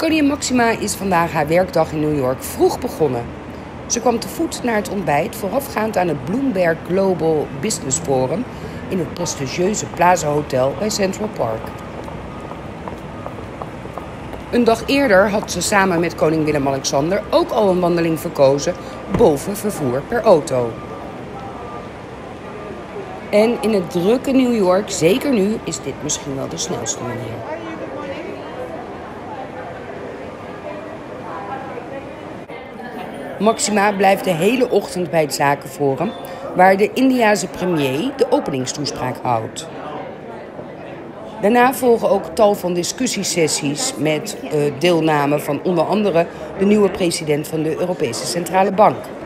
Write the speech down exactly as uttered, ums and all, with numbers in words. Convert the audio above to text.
Koningin Máxima is vandaag haar werkdag in New York vroeg begonnen. Ze kwam te voet naar het ontbijt voorafgaand aan het Bloomberg Global Business Forum in het prestigieuze Plaza Hotel bij Central Park. Een dag eerder had ze samen met koning Willem-Alexander ook al een wandeling verkozen boven vervoer per auto. En in het drukke New York, zeker nu, is dit misschien wel de snelste manier. Máxima blijft de hele ochtend bij het Zakenforum, waar de Indiase premier de openingstoespraak houdt. Daarna volgen ook tal van discussiesessies met uh, deelname van onder andere de nieuwe president van de Europese Centrale Bank,